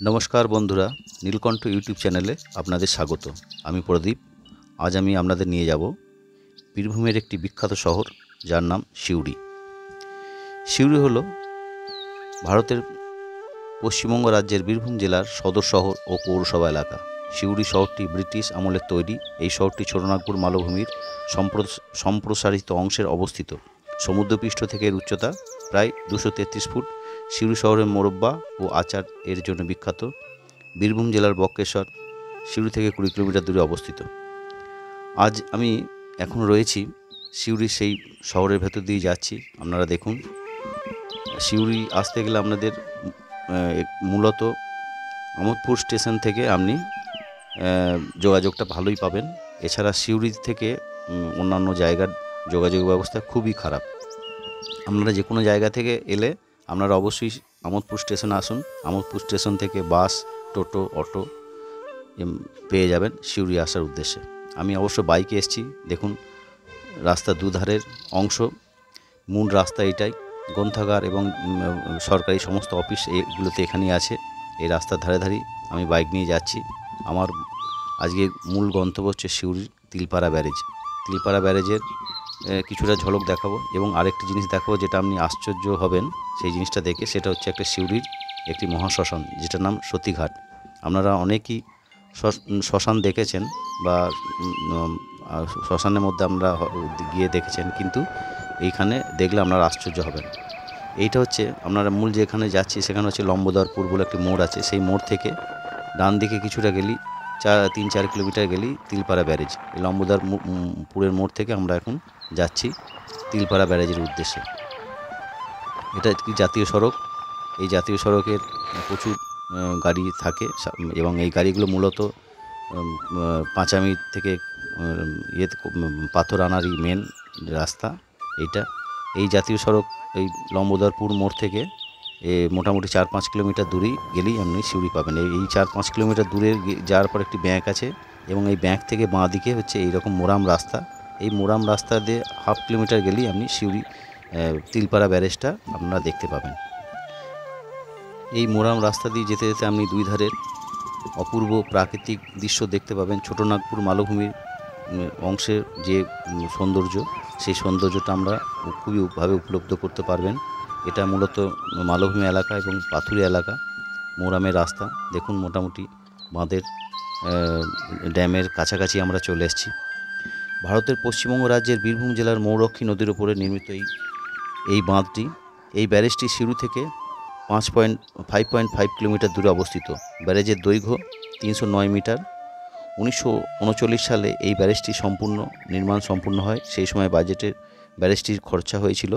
নমস্কার বন্ধুরা, নীলকণ্ঠ ইউটিউব চ্যানেলে আপনাদের স্বাগত। আমি প্রদীপ। আজ আমি আপনাদের নিয়ে যাব বীরভূমের একটি বিখ্যাত শহর, যার নাম সিউড়ি। সিউড়ি হলো ভারতের পশ্চিমবঙ্গ রাজ্যের বীরভূম জেলার সদর শহর ও পৌরসভা এলাকা। সিউড়ি শহরটি ব্রিটিশ আমলের তৈরি। এই শহরটি ছোটনাগপুর মালভূমির সম্প্রসারিত অংশের অবস্থিত। সমুদ্রপৃষ্ঠ থেকে এর উচ্চতা প্রায় 233 ফুট। সিউড়ি শহরের মোরব্বা ও আচার এর জন্য বিখ্যাত। বীরভূম জেলার বক্রেশ্বর সিউড়ি থেকে 20 কিলোমিটার দূরে অবস্থিত। আজ আমি এখন রয়েছি সিউড়ির সেই শহরের ভেতর দিয়ে যাচ্ছি। আপনারা দেখুন, সিউড়ি আসতে গেলে আপনাদের মূলত আমোদপুর স্টেশন থেকে আপনি যোগাযোগটা ভালোই পাবেন। এছাড়া সিউড়ি থেকে অন্যান্য জায়গার যোগাযোগ ব্যবস্থা খুবই খারাপ। আপনারা যে কোনো জায়গা থেকে এলে আপনারা অবশ্যই আমোদপুর স্টেশনে আসুন। আমোদপুর স্টেশন থেকে বাস, টোটো, অটো পেয়ে যাবেন সিউড়ি আসার উদ্দেশ্যে। আমি অবশ্য বাইকে এসেছি। দেখুন, রাস্তার দুধারের অংশ, মূল রাস্তা এটাই। গ্রন্থাগার এবং সরকারি সমস্ত অফিস এগুলোতে এখানেই আছে। এই রাস্তার ধারে ধারেই আমি বাইক নিয়ে যাচ্ছি। আমার আজকে মূল গন্তব্য হচ্ছে সিউড়ির তিলপাড়া ব্যারেজ। তিলপাড়া ব্যারেজের কিছুটা ঝলক দেখাবো এবং আরেকটি জিনিস দেখাবো যেটা আপনি আশ্চর্য হবেন সেই জিনিসটা দেখে। সেটা হচ্ছে একটা সিউড়ির একটি মহাশ্মশান, যেটার নাম সতীঘাট। আপনারা অনেকেই শ্মশান দেখেছেন বা শ্মশানের মধ্যে আমরা গিয়ে দেখেছেন, কিন্তু এইখানে দেখলে আপনারা আশ্চর্য হবেন। এইটা হচ্ছে আপনারা মূল যেখানে যাচ্ছি সেখানে হচ্ছে লম্বোদরপুর বলে একটি মোড় আছে। সেই মোড় থেকে ডান দিকে কিছুটা গেলেই 3-4 কিলোমিটার গেলেই তিলপাড়া ব্যারেজ। এই লম্বোদরপুরের মোড় থেকে আমরা এখন যাচ্ছি তিলপাড়া ব্যারেজের উদ্দেশ্যে। এটা একটি জাতীয় সড়ক। এই জাতীয় সড়কের প্রচুর গাড়ি থাকে এবং এই গাড়িগুলো মূলত পাঁচামি থেকে পাথর আনারই মেন রাস্তা এইটা। এই জাতীয় সড়ক এই লম্বোদরপুর মোড় থেকে মোটামুটি 4-5 কিলোমিটার দূরেই গেলেই আপনি সিউড়ি পাবেন। এই 4-5 কিলোমিটার দূরে যাওয়ার পর একটি ব্যাঙ্ক আছে এবং এই ব্যাঙ্ক থেকে বাঁ দিকে হচ্ছে এইরকম মোরাম রাস্তা। এই মোরাম রাস্তা দিয়ে 1/2 কিলোমিটার গেলেই আপনি সিউড়ি তিলপাড়া ব্যারেজটা আপনারা দেখতে পাবেন। এই মোরাম রাস্তা দিয়ে যেতে যেতে আপনি দুই ধারের অপূর্ব প্রাকৃতিক দৃশ্য দেখতে পাবেন। ছোটনাগপুর মালভূমির অংশের যে সৌন্দর্য, সেই সৌন্দর্যটা আমরা খুবইভাবে উপলব্ধ করতে পারবেন। এটা মূলত মালভূমি এলাকা এবং পাথুরে এলাকা। মোরামের রাস্তা দেখুন, মোটামুটি বাঁধের ড্যামের কাছাকাছি আমরা চলে এসেছি। ভারতের পশ্চিমবঙ্গ রাজ্যের বীরভূম জেলার মৌরক্ষী নদীর উপরে নির্মিত এই বাঁধটি, এই ব্যারেজটি সিউড়ি থেকে 5.5 কিলোমিটার দূরে অবস্থিত। ব্যারেজের দৈর্ঘ্য 309 মিটার। 1939 সালে এই ব্যারেজটি নির্মাণ সম্পূর্ণ হয়। সেই সময় বাজেটের ব্যারেজটির খরচা হয়েছিল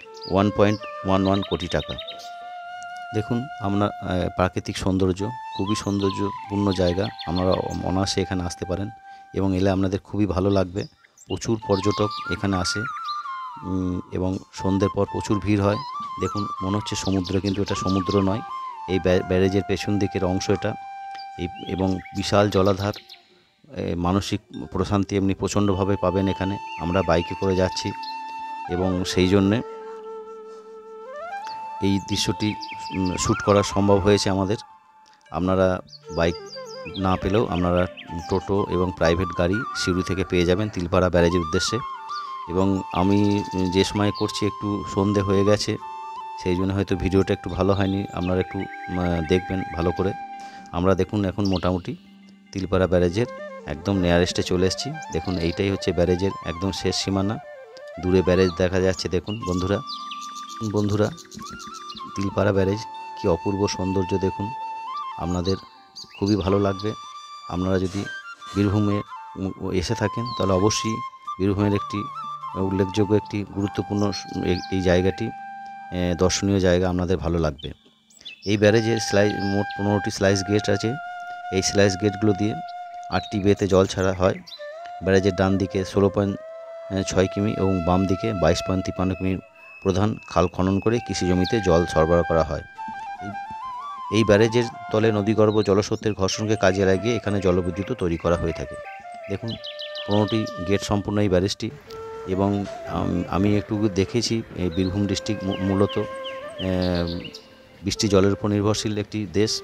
1.11 কোটি টাকা। দেখুন, আমরা প্রাকৃতিক সৌন্দর্য, খুবই সৌন্দর্যপূর্ণ জায়গা। আপনারা অনায়াসে এখানে আসতে পারেন এবং এলে আপনাদের খুবই ভালো লাগবে। প্রচুর পর্যটক এখানে আসে এবং সন্ধ্যের পর প্রচুর ভিড় হয়। দেখুন, মনে হচ্ছে সমুদ্র, কিন্তু এটা সমুদ্র নয়। এই ব্যারেজের পেছন দিকের অংশ এটা। এবং বিশাল জলাধার, মানসিক প্রশান্তি এমনি প্রচণ্ডভাবে পাবেন এখানে। আমরা বাইকে করে যাচ্ছি এবং সেই জন্যে এই দৃশ্যটি শ্যুট করা সম্ভব হয়েছে আমাদের। আপনারা বাইক না পেলেও আপনারা টোটো এবং প্রাইভেট গাড়ি সিউড়ি থেকে পেয়ে যাবেন তিলপাড়া ব্যারেজের উদ্দেশ্যে। এবং আমি যে সময় করছি একটু সন্ধে হয়ে গেছে, সেই জন্য হয়তো ভিডিওটা একটু ভালো হয়নি। আপনারা একটু দেখবেন ভালো করে। আমরা দেখুন এখন মোটামুটি তিলপাড়া ব্যারেজের একদম নিয়ারেস্টে চলে এসেছি। দেখুন, এইটাই হচ্ছে ব্যারেজের একদম শেষ সীমানা। দূরে ব্যারেজ দেখা যাচ্ছে। দেখুন বন্ধুরা, তিলপাড়া ব্যারেজ কি অপূর্ব সৌন্দর্য! দেখুন, আপনাদের খুবই ভালো লাগবে। আপনারা যদি বীরভূমে এসে থাকেন তাহলে অবশ্যই বীরভূমের একটি উল্লেখযোগ্য একটি গুরুত্বপূর্ণ এই জায়গাটি দর্শনীয় জায়গা, আপনাদের ভালো লাগবে। এই ব্যারেজের মোট 15টি স্লাইস গেট আছে। এই স্লাইস গেটগুলো দিয়ে 8টি বেতে জল ছাড়া হয়। ব্যারেজের ডান দিকে 16.6 কিমি এবং বাম দিকে 22.53 কিমি প্রধান খাল খনন করে কৃষি জমিতে জল সরবরাহ করা হয়। এই ব্যারেজের তলে নদীগর্ভ জলস্রোতের ঘর্ষণকে কাজে লাগিয়ে এখানে জলবিদ্যুৎও তৈরি করা হয়ে থাকে। দেখুন, 15টি গেট সম্পূর্ণ এই ব্যারেজটি। এবং আমি একটু দেখেছি, এই বীরভূম ডিস্ট্রিক্ট মূলত বৃষ্টি জলের উপর নির্ভরশীল একটি দেশ।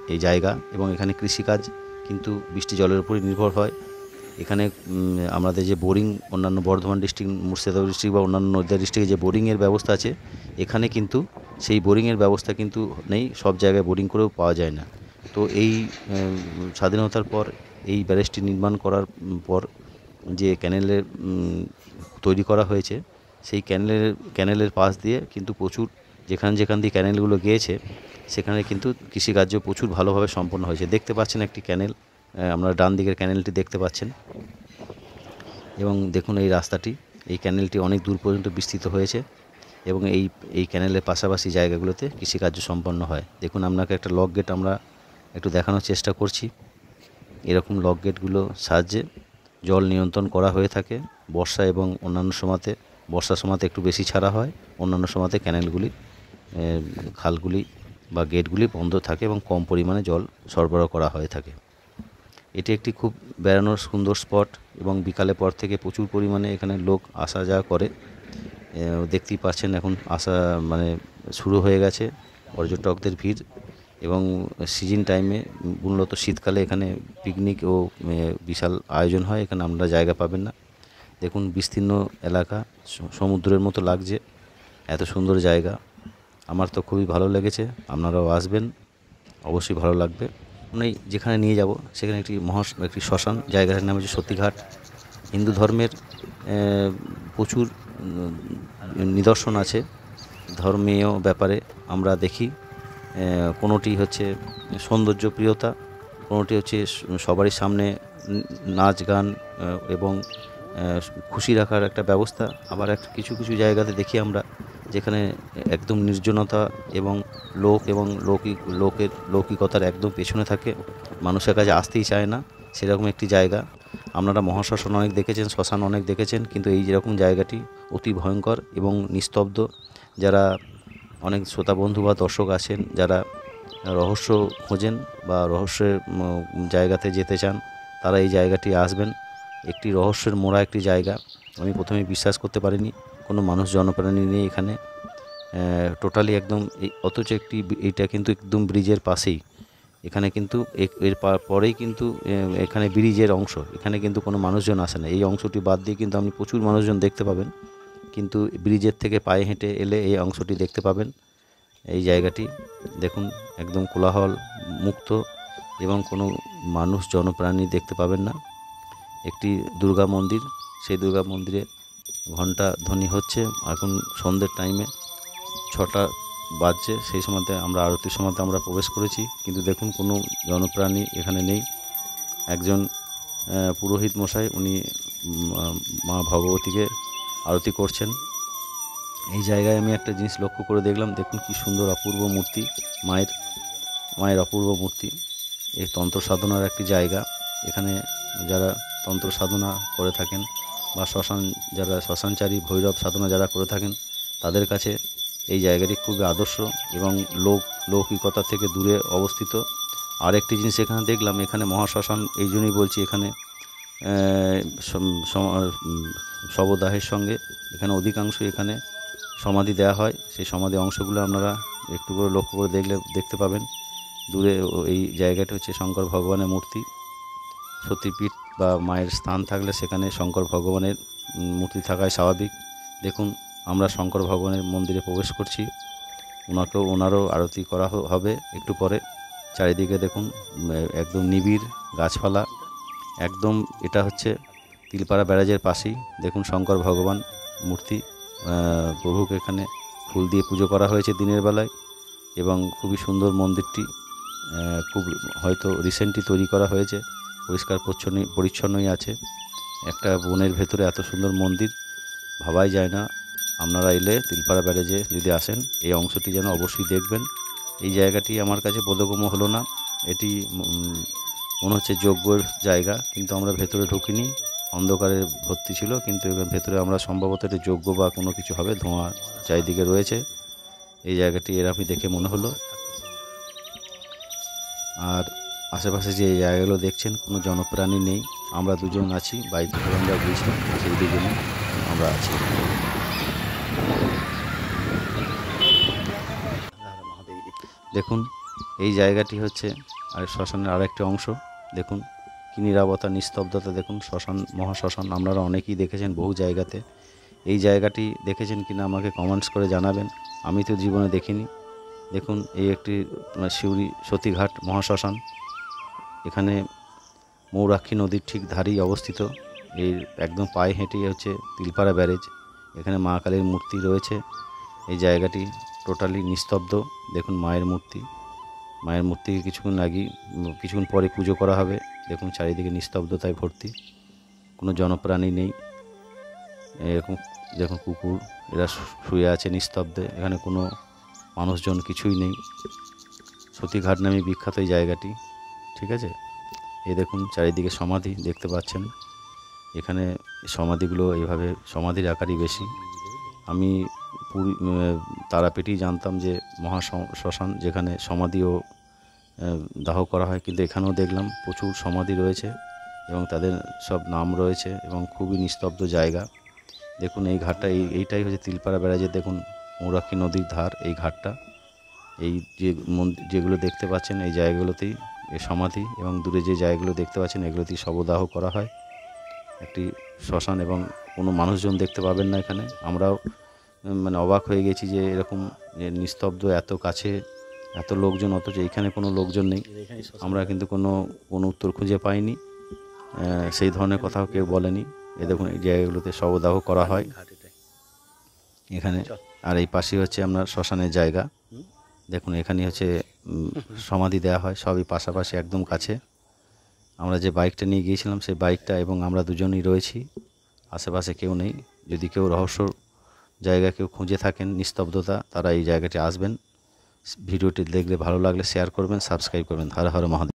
এই জায়গা এবং এখানে কৃষিকাজ কিন্তু বৃষ্টি জলের উপরই নির্ভর হয়। এখানে আমাদের যে বোরিং অন্যান্য বর্ধমান ডিস্ট্রিক্ট, মুর্শিদাবাদ ডিস্ট্রিক্ট বা অন্যান্য নদিয়া ডিস্ট্রিক্টে যে বোরিংয়ের ব্যবস্থা আছে, এখানে কিন্তু সেই বোরিংয়ের ব্যবস্থা কিন্তু নেই, সব জায়গায় বোরিং করেও পাওয়া যায় না। তো এই স্বাধীনতার পর এই ব্যারেজটি নির্মাণ করার পর যে ক্যানেলের তৈরি করা হয়েছে, সেই ক্যানেলের পাশ দিয়ে কিন্তু প্রচুর যেখান দিয়ে ক্যানেলগুলো গিয়েছে সেখানে কিন্তু কৃষিকার্য প্রচুর ভালোভাবে সম্পন্ন হয়েছে। দেখতে পাচ্ছেন একটি ক্যানেল, আপনারা ডান দিকের ক্যানেলটি দেখতে পাচ্ছেন এবং দেখুন এই রাস্তাটি, এই ক্যানেলটি অনেক দূর পর্যন্ত বিস্তৃত হয়েছে এবং এই ক্যানেলের পাশাপাশি জায়গাগুলোতে কৃষিকার্য সম্পন্ন হয়। দেখুন আপনাকে একটা লক গেট আমরা একটু দেখানোর চেষ্টা করছি। এরকম লক গেটগুলো সাহায্যে জল নিয়ন্ত্রণ করা হয়ে থাকে বর্ষা এবং অন্যান্য সময়তে। বর্ষার সময়তে একটু বেশি ছাড়া হয়, অন্যান্য সময়তে ক্যানেলগুলি, খালগুলি বা গেটগুলি বন্ধ থাকে এবং কম পরিমাণে জল সরবরাহ করা হয়ে থাকে। এটি একটি খুব বেড়ানোর সুন্দর স্পট এবং বিকালের পর থেকে প্রচুর পরিমাণে এখানে লোক আসা যাওয়া করে। দেখতেই পাচ্ছেন এখন শুরু হয়ে গেছে পর্যটকদের ভিড় এবং সিজন টাইমে মূলত শীতকালে এখানে পিকনিক ও বিশাল আয়োজন হয়। এখানে আপনারা জায়গা পাবেন না। দেখুন বিস্তীর্ণ এলাকা, সমুদ্রের মতো লাগছে, এত সুন্দর জায়গা। আমার তো খুবই ভালো লেগেছে, আপনারাও আসবেন, অবশ্যই ভালো লাগবে। আমি যেখানে নিয়ে যাব সেখানে একটি শ্মশান, জায়গাটার নাম হচ্ছে সতীঘাট। হিন্দু ধর্মের প্রচুর নিদর্শন আছে ধর্মীয় ব্যাপারে। আমরা দেখি কোনোটি হচ্ছে সৌন্দর্যপ্রিয়তা, কোনোটি হচ্ছে সবারই সামনে নাচ গান এবং খুশি রাখার একটা ব্যবস্থা। আবার কিছু জায়গাতে দেখি আমরা যেখানে একদম নির্জনতা এবং লৌকিকতার একদম পেছনে থাকে, মানুষের কাছে আসতেই চায় না, সেরকম একটি জায়গা। আপনারা মহাশ্মশান অনেক দেখেছেন, শ্মশান অনেক দেখেছেন, কিন্তু এই যেরকম জায়গাটি অতি ভয়ঙ্কর এবং নিস্তব্ধ। যারা অনেক শ্রোতা বন্ধু বা দর্শক আছেন যারা রহস্য খোঁজেন বা রহস্যের জায়গাতে যেতে চান, তারা এই জায়গাটি আসবেন। একটি রহস্যের মোড়া একটি জায়গা। আমি প্রথমে বিশ্বাস করতে পারিনি, কোনো মানুষ জনপ্রাণী নেই এখানে, টোটালি একদম অথচ এইটা কিন্তু একদম ব্রিজের পাশেই। এখানে কিন্তু এর পরেই কিন্তু এখানে ব্রিজের অংশ, এখানে কিন্তু কোনো মানুষজন আসে না। এই অংশটি বাদ দিয়ে কিন্তু আপনি প্রচুর মানুষজন দেখতে পাবেন, কিন্তু ব্রিজের থেকে পায়ে হেঁটে এলে এই অংশটি দেখতে পাবেন। এই জায়গাটি দেখুন একদম কোলাহল মুক্ত এবং কোনো মানুষ জনপ্রাণী দেখতে পাবেন না। একটি দুর্গা মন্দির, সেই দুর্গা মন্দিরে ঘণ্টা ধ্বনি হচ্ছে। এখন সন্ধ্যের টাইমে 6টা বাজছে, সেই সময়তে আমরা আরতির সময়তে আমরা প্রবেশ করেছি, কিন্তু দেখুন কোনো জনপ্রাণী এখানে নেই। একজন পুরোহিত মশাই, উনি মা ভগবতীকে আরতি করছেন। এই জায়গায় আমি একটা জিনিস লক্ষ্য করে দেখলাম, দেখুন কি সুন্দর অপূর্ব মূর্তি, মায়ের অপূর্ব মূর্তি। এই তন্ত্র সাধনার একটি জায়গা। এখানে যারা তন্ত্র সাধনা করে থাকেন বা যারা শ্মশানচারী ভৈরব সাধনা যারা করে থাকেন, তাদের কাছে এই জায়গাটি খুবই আদর্শ এবং লৌকিকতা থেকে দূরে অবস্থিত। আর একটি জিনিস এখানে দেখলাম, এখানে মহাশ্মশান এই জন্যই বলছি, এখানে শবদাহের সঙ্গে এখানে অধিকাংশ এখানে সমাধি দেওয়া হয়। সেই সমাধি অংশগুলো আপনারা একটু করে লক্ষ্য করে দেখতে পাবেন। দূরে এই জায়গাটা হচ্ছে শঙ্কর ভগবানের মূর্তি। সতীপীঠ বা মায়ের স্থান থাকলে সেখানে শঙ্কর ভগবানের মূর্তি থাকাই স্বাভাবিক। দেখুন আমরা শঙ্কর ভগবানের মন্দিরে প্রবেশ করছি, ওনারও আরতি করা হবে একটু পরে। চারিদিকে দেখুন একদম নিবিড় গাছপালা, একদম এটা হচ্ছে তিলপাড়া ব্যারাজের পাশেই। দেখুন শঙ্কর ভগবান মূর্তি, প্রভুকে এখানে ফুল দিয়ে পুজো করা হয়েছে দিনের বেলায় এবং খুবই সুন্দর মন্দিরটি। খুব হয়তো রিসেন্টলি তৈরি করা হয়েছে, পরিষ্কার পরিচ্ছন্নই আছে। একটা বনের ভেতরে এত সুন্দর মন্দির ভাবাই যায় না। আপনারা এলে তিলপাড়া ব্যারেজে যদি আসেন, এই অংশটি যেন অবশ্যই দেখবেন। এই জায়গাটি আমার কাছে বোধগম্য হলো না, এটি মনে হচ্ছে যজ্ঞের জায়গা, কিন্তু আমরা ভেতরে ঢুকিনি, অন্ধকারে ভর্তি ছিল, কিন্তু এর ভেতরে আমরা সম্ভবত এটি যজ্ঞ বা কোনো কিছু হবে, ধোঁয়া চারিদিকে রয়েছে। এই জায়গাটি এরকমই দেখে মনে হলো। আর আশেপাশে যে জায়গাগুলো দেখছেন কোনো জনপ্রাণী নেই, আমরা দুজন আছি, বাইকে করে আমরা গিয়েছিলাম, সেই দুজনে আমরা আছি। দেখুন এই জায়গাটি হচ্ছে আর শ্মশানের আরেকটি অংশ। দেখুন কি নীরবতা, নিস্তব্ধতা। দেখুন শ্মশান, মহাশ্মশান আপনারা অনেকেই দেখেছেন বহু জায়গাতে। এই জায়গাটি দেখেছেন কিনা আমাকে কমেন্টস করে জানাবেন, আমি তো জীবনে দেখিনি। দেখুন এই একটি শিউরি সতীঘাট মহাশ্মশান। এখানে মৌরাক্ষী নদীর ঠিক ধারেই অবস্থিত। এর একদম পায়ে হেঁটেই হচ্ছে তিলপাড়া ব্যারেজ। এখানে মা কালীর মূর্তি রয়েছে। এই জায়গাটি টোটালি নিস্তব্ধ। দেখুন মায়ের মূর্তি, মায়ের মূর্তিকে কিছুক্ষণ পরে পুজো করা হবে। দেখুন চারিদিকে নিস্তব্ধতায় ভর্তি, কোনো জনপ্রাণী নেই। এরকম দেখুন কুকুর, এরা শুয়ে আছে নিস্তব্ধে। এখানে কোনো মানুষজন কিছুই নেই। সতীঘাট নামে বিখ্যাত এই জায়গাটি, ঠিক আছে। এই দেখুন চারিদিকে সমাধি দেখতে পাচ্ছেন। এখানে সমাধিগুলো এইভাবে সমাধির আকারই বেশি। আমি পুরী তারাপীঠেই জানতাম যে শ্মশান যেখানে সমাধিও দাহ করা হয়, কিন্তু এখানেও দেখলাম প্রচুর সমাধি রয়েছে এবং তাদের সব নাম রয়েছে এবং খুবই নিস্তব্ধ জায়গা। দেখুন এই ঘাটটা, এইটাই হচ্ছে তিলপাড়া ব্যারাজের দেখুন মৌরাক্ষী নদীর ধার। এই ঘাটটা, এই যে যেগুলো দেখতে পাচ্ছেন এই জায়গাগুলোতেই এই সমাধি, এবং দূরে যে জায়গাগুলো দেখতে পাচ্ছেন এগুলোতেই শবদাহ করা হয়। একটি শ্মশান এবং কোনো মানুষজন দেখতে পাবেন না এখানে। আমরাও মানে অবাক হয়ে গেছি যে এরকম নিস্তব্ধ, এত কাছে এত লোকজন, অথচ এইখানে কোনো লোকজন নেই। আমরা কিন্তু কোনো উত্তর খুঁজে পাইনি, সেই ধরনের কথাও কেউ বলেনি। এ দেখুন এই জায়গাগুলোতে শবদাহ করা হয় এখানে। আর এই পাশে হচ্ছে আপনার শ্মশানের জায়গা। দেখুন এখানে হচ্ছে সমাধি দেওয়া হয়, সবই পাশাপাশি একদম কাছে। আমরা যে বাইকটা নিয়ে গিয়েছিলাম সেই বাইকটা এবং আমরা দুজনেই রয়েছি, আশেপাশে কেউ নেই। যদি কেউ রহস্য জায়গা কেউ খুঁজে থাকেন, নিস্তব্ধতা, তারা এই জায়গাটি আসবেন। ভিডিওটি দেখলে ভালো লাগলে শেয়ার করবেন, সাবস্ক্রাইব করবেন। হর হর মহাদেব।